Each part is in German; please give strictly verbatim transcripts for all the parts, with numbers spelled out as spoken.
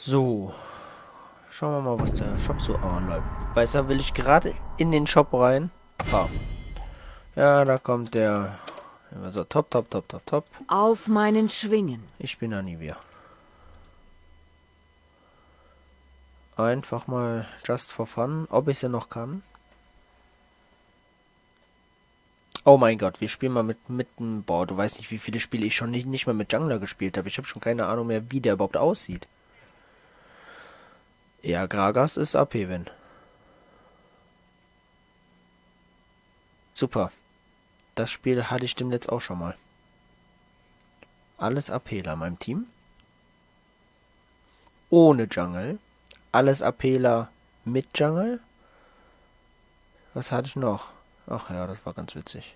So, schauen wir mal, was der Shop so anläuft. Weißt du, will ich gerade in den Shop rein? Paf. Ja, da kommt der. Also top, top, top, top, top. Auf meinen Schwingen. Ich bin Anivia. Einfach mal just for fun, ob ich es ja noch kann. Oh mein Gott, wir spielen mal mit, mit einem... Boah, du weißt nicht, wie viele Spiele ich schon nicht, nicht mal mit Jungler gespielt habe. Ich habe schon keine Ahnung mehr, wie der überhaupt aussieht. Ja, Gragas ist A P, wenn. Super. Das Spiel hatte ich dem Netz auch schon mal. Alles APler in meinem Team. Ohne Jungle. Alles APler mit Jungle. Was hatte ich noch? Ach ja, das war ganz witzig.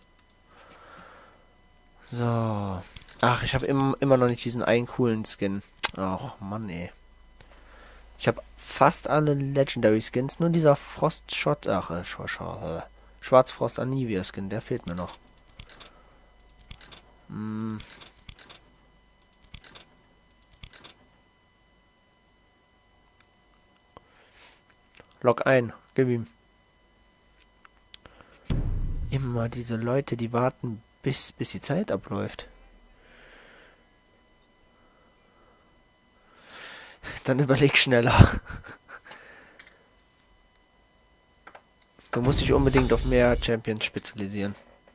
So. Ach, ich habe im, immer noch nicht diesen einen coolen Skin. Ach, Mann, ey. Ich habe fast alle Legendary Skins. Nur dieser Frostshot. Ach, äh, Schwarz, Schwarzfrost Anivia Skin. Der fehlt mir noch. Hm. Log ein. Gib ihm. Immer diese Leute, die warten, bis, bis die Zeit abläuft. Dann überleg schneller. Du musst dich unbedingt auf mehr Champions spezialisieren.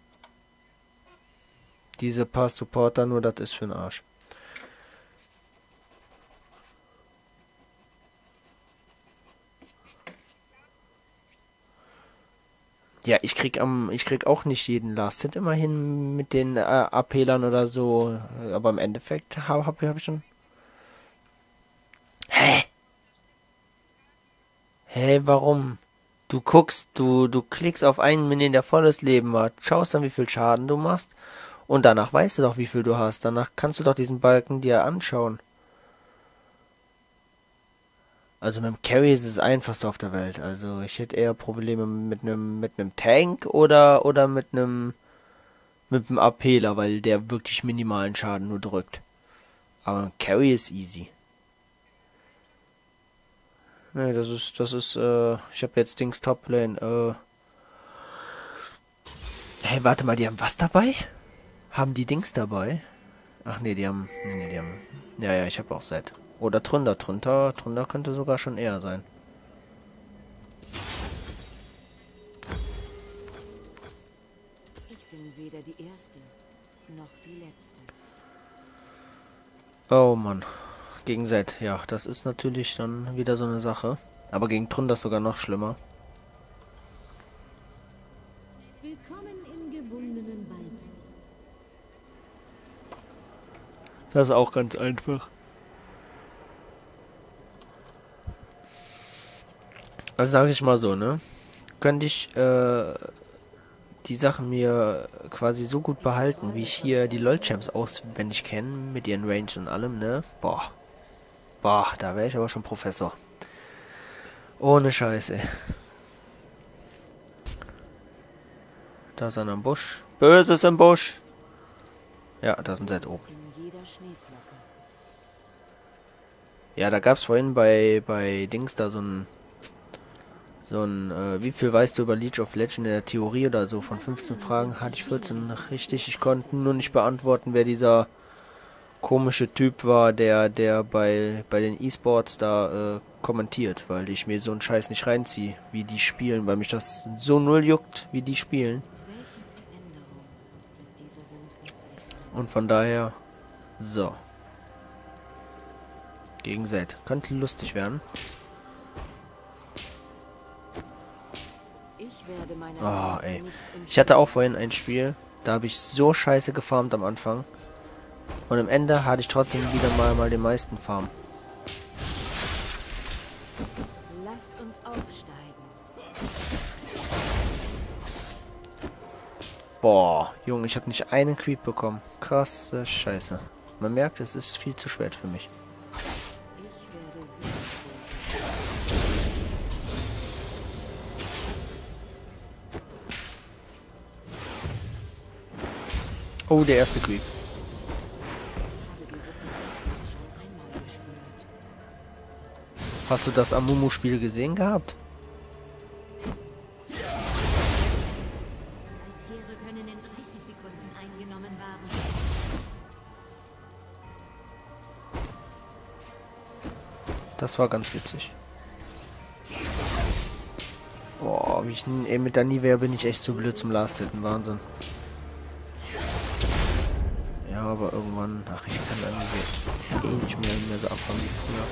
Diese paar Supporter, nur das ist für den Arsch. Ja, ich krieg am, ich krieg auch nicht jeden Last Hit immerhin mit den äh, APlern oder so. Aber im Endeffekt habe hab, hab ich schon. Hä? Hä, warum? Du guckst, du, du klickst auf einen Minion, der volles Leben hat, schaust dann, wie viel Schaden du machst und danach weißt du doch, wie viel du hast. Danach kannst du doch diesen Balken dir anschauen. Also mit dem Carry ist es das einfachste auf der Welt. Also ich hätte eher Probleme mit einem mit einem Tank oder oder mit einem mit einem APler, weil der wirklich minimalen Schaden nur drückt. Aber ein Carry ist easy. Ne, das ist das ist äh ich habe jetzt Dings Toplane. Äh Hey, warte mal, die haben was dabei? Haben die Dings dabei? Ach nee, die haben nee, nee, die haben ja, ja, ich habe auch Set. Oder Trunder, Trunder, Trunder könnte sogar schon eher sein. Ich bin weder die Erste noch die Letzte. Oh Mann. Gegen Zed, ja, das ist natürlich dann wieder so eine Sache. Aber gegen Trunder sogar noch schlimmer. Willkommen im gewundenen Wald. Das ist auch ganz einfach. Also sage ich mal so, ne? Könnte ich äh, die Sachen mir quasi so gut behalten, wie ich hier die LoL-Champs auswendig kenne, mit ihren Range und allem, ne? Boah. Boah, da wäre ich aber schon Professor. Ohne Scheiße. Da ist einer im Busch. Böses im Busch. Ja, da ist ein Set oben. In jeder Schneeflocke. Ja, da gab es vorhin bei, bei Dings da so ein So ein, äh, wie viel weißt du über League of Legends in der Theorie oder so? Von fünfzehn Fragen hatte ich vierzehn richtig. Ich konnte nur nicht beantworten, wer dieser komische Typ war, der, der bei, bei den E-Sports da äh, kommentiert, weil ich mir so einen Scheiß nicht reinziehe, wie die spielen, weil mich das so null juckt, wie die spielen. Welche Veränderung wird dieser Wind mit sich bringen? Und von daher, so. Gegen Zed. Könnte lustig werden. Ich werde meine Oh, Arbeit ey. nicht im Ich hatte auch Stich vorhin lassen. ein Spiel, da habe ich so scheiße gefarmt am Anfang. Und am Ende hatte ich trotzdem wieder mal, mal den meisten Farm. Lasst uns aufsteigen. Boah, Junge, ich habe nicht einen Creep bekommen. Krasse Scheiße. Man merkt, es ist viel zu spät für mich. Ich werde wütend. Oh, der erste Creep. Ich habe diese Verdammnis schon einmal gespürt. Hast du das Amumu-Spiel gesehen gehabt? Tiere können in dreißig Sekunden eingenommen werden. Das war ganz witzig. Boah, wie ich, ey, mit der Nivea bin ich echt zu blöd zum Last-Hitten. Wahnsinn. Ja, aber irgendwann... Ach, ich kann irgendwie eh nicht mehr, mehr so abhauen wie früher.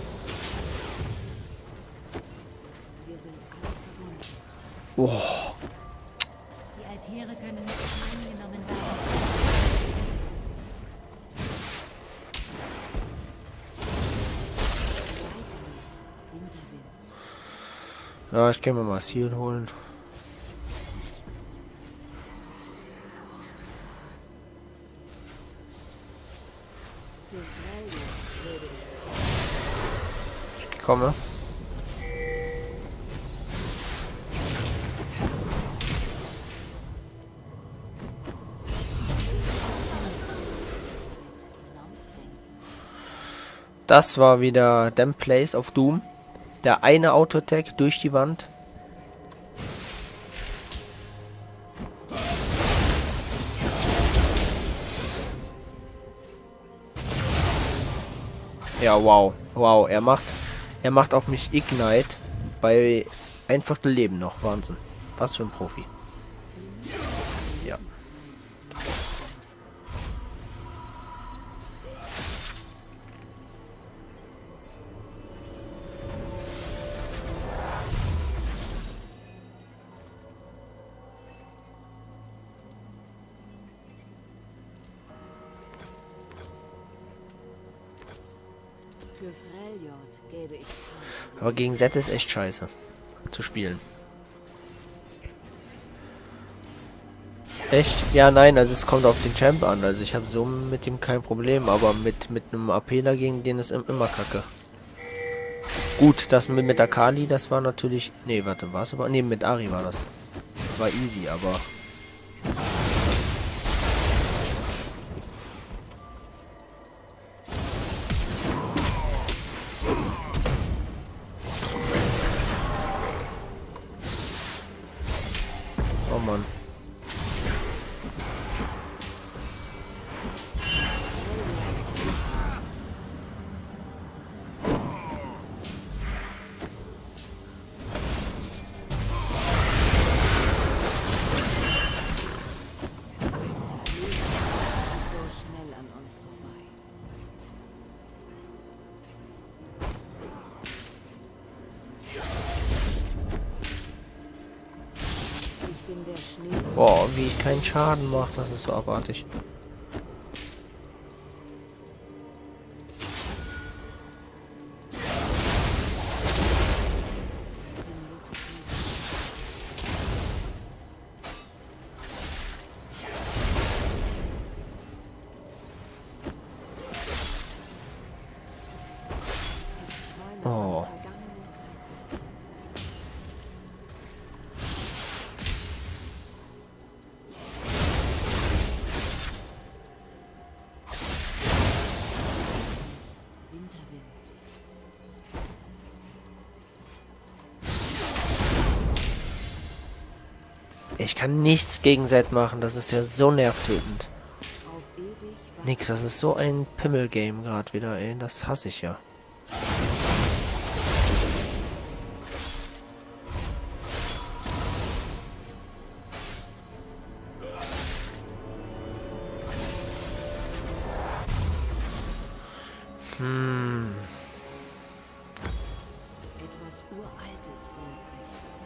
Wir sind alle verbunden. Oh, Die Altäre können nicht eingenommen werden. Weiter. Winterwind. ja, ich kann mir mal Seal holen. Für Freya würde ich Ich komme. Das war wieder Damn Place of Doom. Der eine Auto-Attack durch die Wand. Ja, wow. Wow, er macht er macht auf mich Ignite bei ein Viertel Leben noch. Wahnsinn. Was für ein Profi. Ja. Für Freljord gäbe ich tausend. Aber gegen Zed ist echt scheiße zu spielen. Echt? Ja, nein, also es kommt auf den Champ an. Also ich habe so mit ihm kein Problem, aber mit mit einem APler gegen den ist im- immer kacke. Gut, das mit, mit Akali, das war natürlich... Nee, warte, war es aber... Nee, mit Ari war das. War easy, aber... Oh Mann. So schnell an uns vorbei. Ich bin der Schnee. Boah, wie ich keinen Schaden mache, das ist so abartig. Oh. Winterwind. Ich kann nichts gegen Zed machen, das ist ja so nervtötend. Auf ewig war Nix, das ist so ein Pimmel-Game gerade wieder, ey. Das hasse ich ja. Hm. etwas Uraltes rührt sich.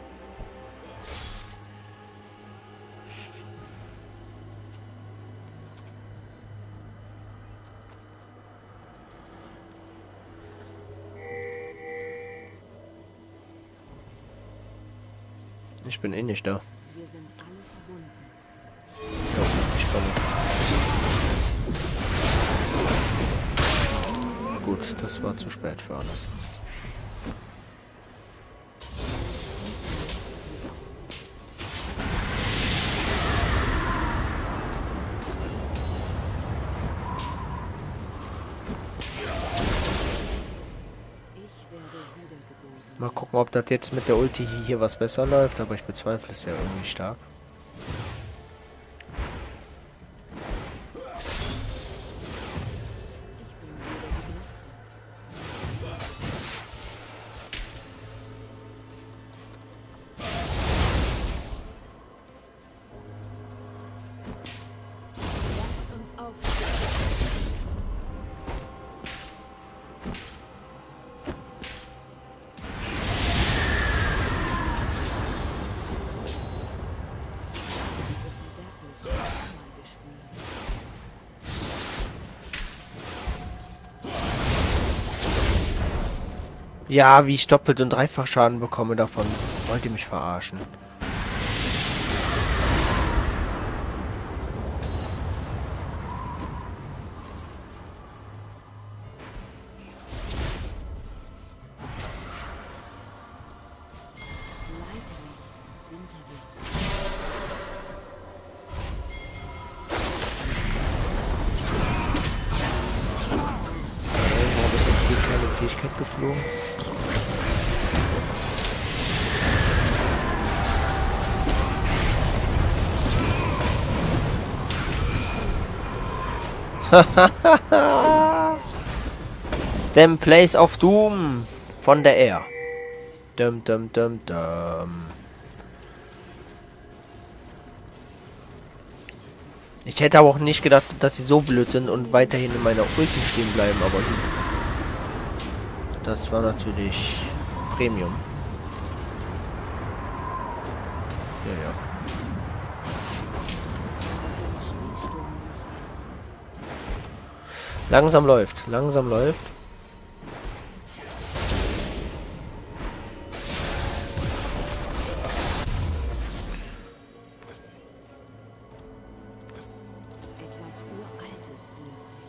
Ich bin eh nicht da. Wir sind alle verbunden. Ja, ich komme. Gut, das war zu spät für alles. Ich werde wieder Mal gucken, ob das jetzt mit der Ulti hier was besser läuft, aber ich bezweifle es ja irgendwie stark. Ja, wie ich doppelt und dreifach Schaden bekomme davon. Wollt ihr mich verarschen? Warum ist jetzt hier keine Fähigkeit geflogen? Dem Place of Doom von der Air. Dum, dum, dum, dum. Ich hätte aber auch nicht gedacht, dass sie so blöd sind und weiterhin in meiner Ulti stehen bleiben, aber das war natürlich Premium. Ja, ja. Langsam läuft, langsam läuft. Etwas Uraltes rührt sich.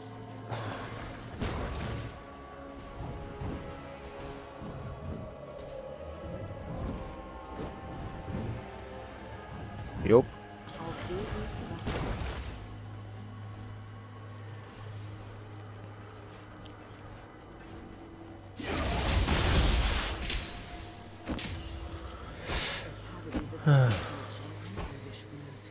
Jo. Auf ewig wachsen. Ich habe diese Verwandlung schon einmal gespürt.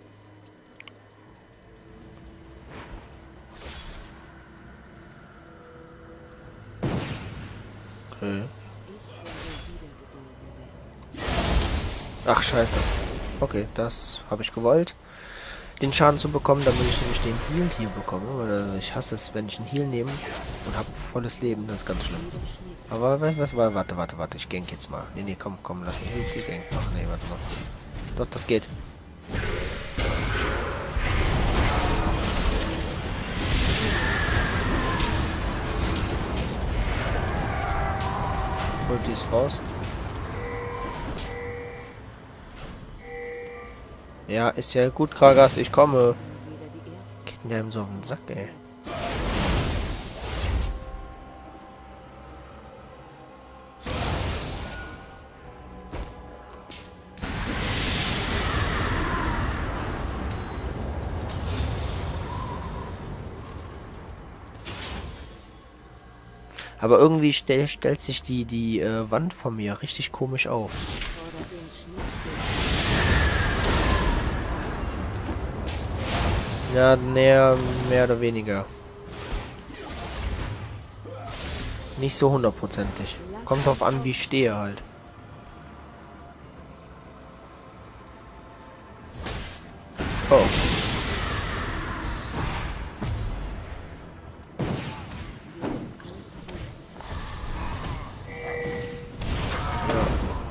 Okay. Ich werde wiedergeboren werden. Ach, scheiße. Okay, das habe ich gewollt. Den Schaden zu bekommen, damit ich nämlich den Heal hier bekomme. Weil ich hasse es, wenn ich einen Heal nehme und habe volles Leben. Das ist ganz schlimm. Aber was, was war? Warte, warte, warte. Ich gank jetzt mal. Nee, nee, komm, komm, lass mich hier gank machen. Nee, warte mal. Doch, das geht. Holt die ist raus. Ja, ist ja gut, Kragas, ich komme. Geht denn der ihm so auf den Sack, ey? Aber irgendwie stell, stellt sich die, die äh, Wand von mir richtig komisch auf. Fordert den Schneesturm. Ja, näher, mehr oder weniger. Nicht so hundertprozentig. Kommt drauf an, wie ich stehe halt. Oh. Ja.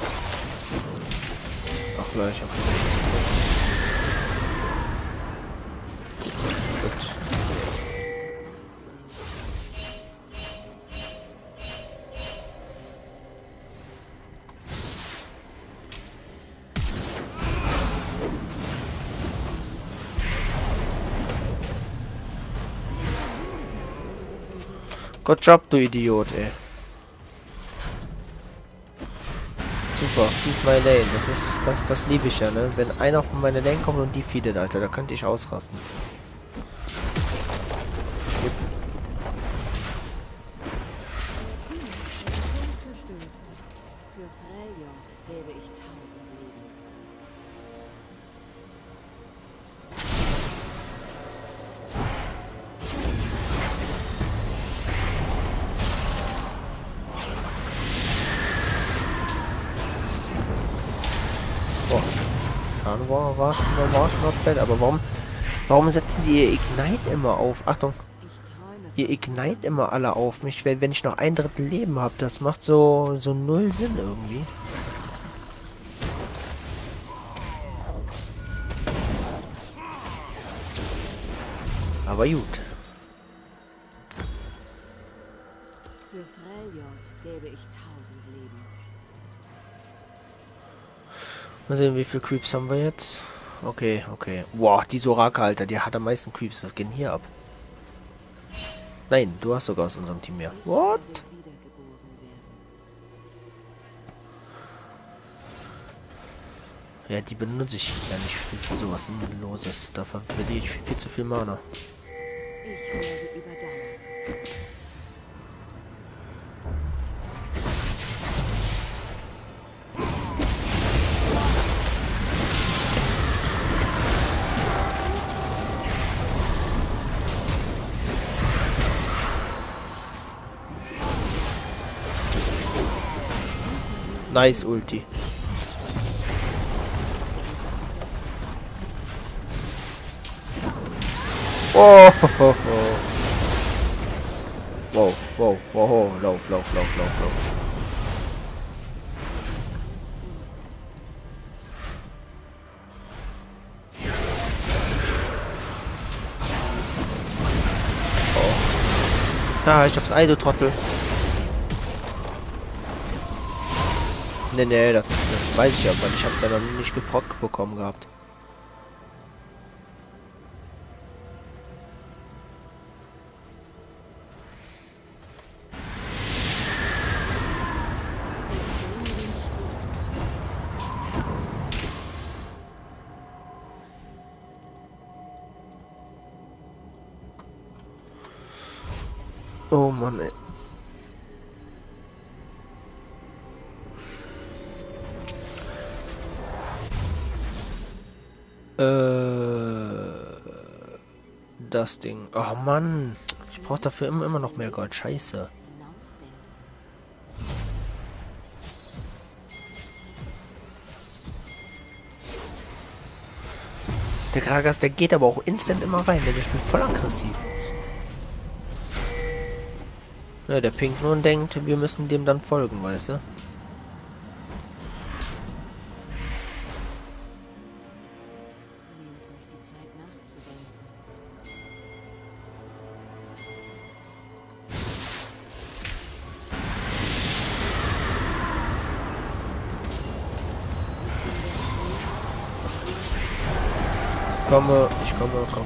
Ach, gleich. Okay, das ist gut. Good job, du Idiot, ey. Super, feed my lane. Das ist, das, das liebe ich ja, ne? Wenn einer auf meine Lane kommt und die feedet, Alter, da könnte ich ausrasten. war war's war's not bad, aber warum warum setzen die ihr Ignite immer auf? Achtung, Ich träume ihr Ignite immer alle auf mich, wenn wenn ich noch ein Drittel Leben habe. Das macht so so null Sinn irgendwie. Aber gut. Für Freljord gäbe ich tausend Leben. Mal sehen, wie viele Creeps haben wir jetzt? Okay, okay. Boah, die Soraka, Alter, die hat am meisten Creeps. Was geht denn hier ab? Nein, du hast sogar aus unserem Team mehr. What? Wiedergeboren werden. Ja, die benutze ich ja nicht für, für sowas Sinnloses. Da verliere ich viel, viel zu viel Mana. Ich werde überdauert. Nice Ulti. Oh, ho, ho, ho. Wow, wow, wow, lauf, lauf, lauf, lauf, lauf. Oh. Ah, ich hab's Ei, du Trottel. Nee, nee, das, das weiß ich aber. Ich hab's ja noch nicht geprockt bekommen gehabt. Oh Mann, ey. Äh, das Ding. Oh Mann. Ich brauche dafür immer, immer noch mehr Gold. Scheiße. Hinausdenken. Der Gragas, der geht aber auch instant immer rein. Der spielt voll aggressiv. Ja, der pinkt nur und denkt, wir müssen dem dann folgen, weißt du? Nehmt euch die Zeit nachzudenken. Komme, ich komme, komm.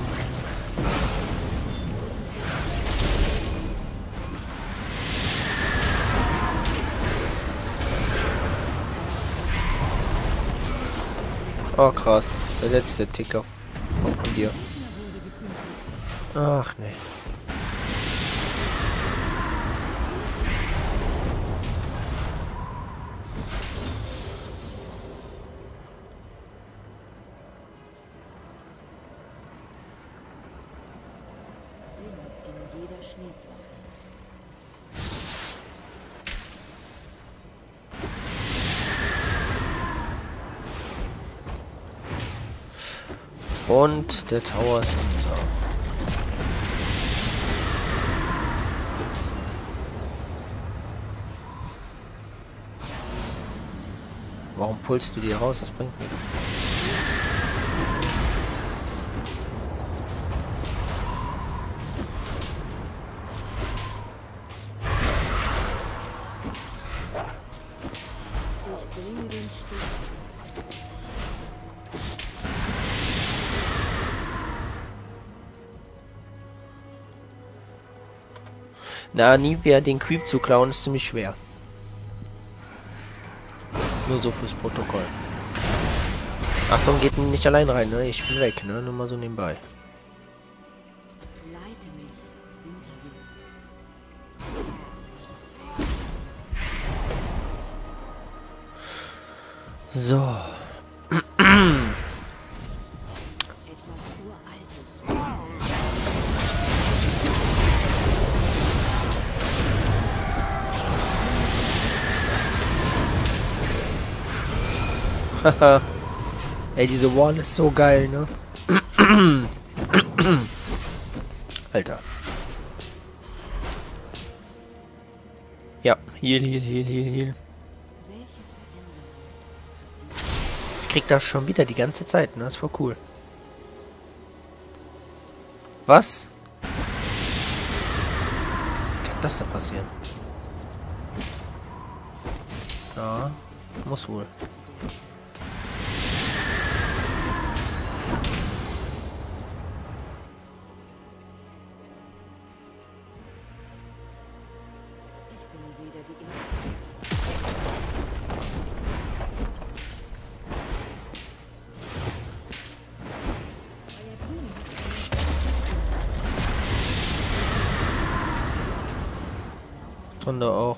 Oh krass, der letzte Ticker von, von dir. Ach nee. Sinn in jeder Schneeflocke. Und der Tower ist unser. Warum pulst du die raus? Das bringt nichts. Ich bringe den Stich. Na, nie wieder den Creep zu klauen ist ziemlich schwer. Nur so fürs Protokoll. Achtung, geht nicht allein rein, ne? Ich bin weg, ne? Nur mal so nebenbei. Leite mich, Winterwind. So. Etwas Uraltes. Haha. Ey, diese Wall ist so geil, ne? Alter. Ja, heal, heal, heal, heal, heal. Ich krieg das schon wieder die ganze Zeit, ne? Das ist voll cool. Was? Wie kann das denn passieren? Ja, muss wohl. Ich bin wieder die Erste. Euer Team hat einen Thunder auch.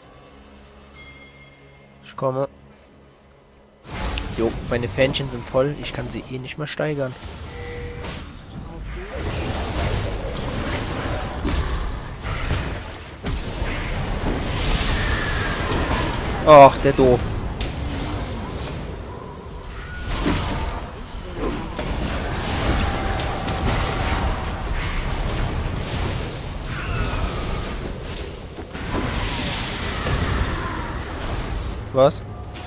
Ich komme. Jo, meine Fähnchen sind voll. Ich kann sie eh nicht mehr steigern. Ach, der doof. Was?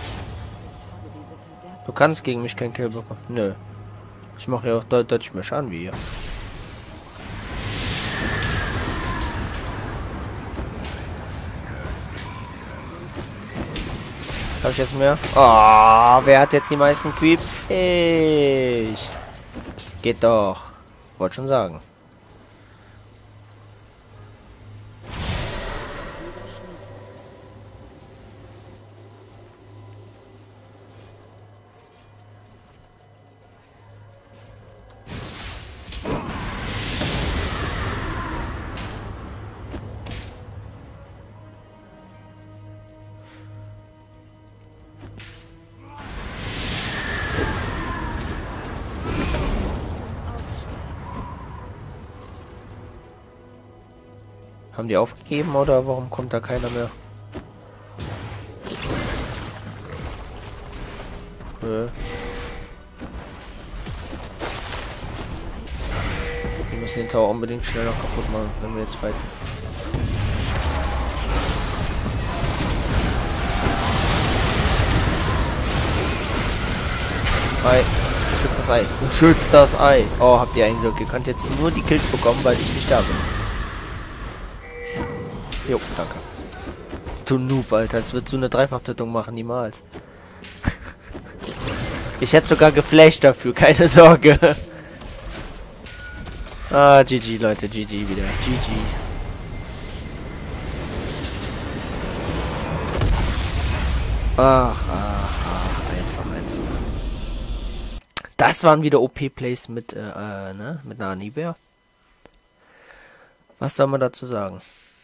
Du kannst gegen mich keinen Kill bekommen. Nö. Ich mache ja auch deut deutlich mehr Schaden wie ihr. Habe ich jetzt mehr? Oh, wer hat jetzt die meisten Creeps? Ich. Geht doch. Wollte schon sagen. Haben die aufgegeben oder warum kommt da keiner mehr? Nö. Wir müssen den Tower unbedingt schneller kaputt machen, wenn wir jetzt fighten. Ei. Schützt das Ei. Schützt das Ei. Oh, habt ihr ein Glück. Ihr könnt jetzt nur die Kills bekommen, weil ich nicht da bin. Jo, danke. Du Noob, Alter. Als würdest du eine Dreifachtötung machen. Niemals. Ich hätte sogar geflasht dafür. Keine Sorge. Ah, G G, Leute. G G wieder. G G. Ach, ach, ach. Einfach, einfach. Das waren wieder O P-Plays mit, äh, äh, ne? Mit einer Anivia. Was soll man dazu sagen?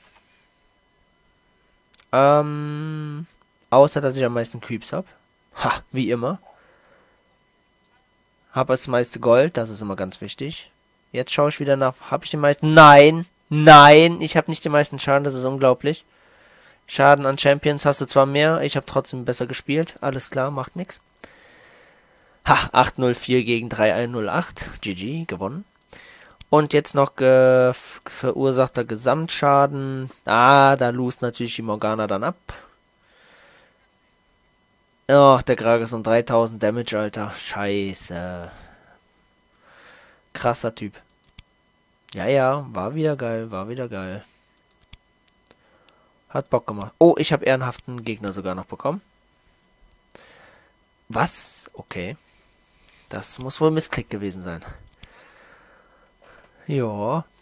Ähm, außer, dass ich am meisten Creeps habe. Ha, wie immer. Habe das meiste Gold, das ist immer ganz wichtig. Jetzt schaue ich wieder nach. Habe ich den meisten? Nein! Nein! Ich habe nicht den meisten Schaden, das ist unglaublich. Schaden an Champions hast du zwar mehr, ich habe trotzdem besser gespielt. Alles klar, macht nix. Ha, acht null vier gegen drei null acht. G G, gewonnen. Und jetzt noch ge verursachter Gesamtschaden. Ah, da lost natürlich die Morgana dann ab. Ach, der Gragas um dreitausend Damage, Alter. Scheiße. Krasser Typ. Ja, ja, war wieder geil, war wieder geil. Hat Bock gemacht. Oh, ich habe ehrenhaften Gegner sogar noch bekommen. Was? Okay. Das muss wohl Missklick gewesen sein. Ja.